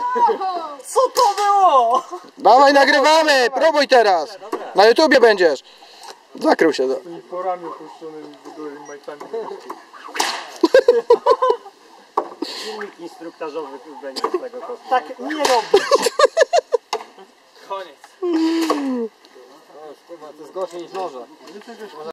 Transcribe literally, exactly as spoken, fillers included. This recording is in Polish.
Co to było? Dawaj, nagrywamy! Próbuj teraz! Na YouTubie będziesz! Zakrył się. I po ramię opuszczonymi w ogóle majtami. Filmik instruktażowy będzie z tego kostu. Tak nie robić! Koniec. To jest gorzej niż noże.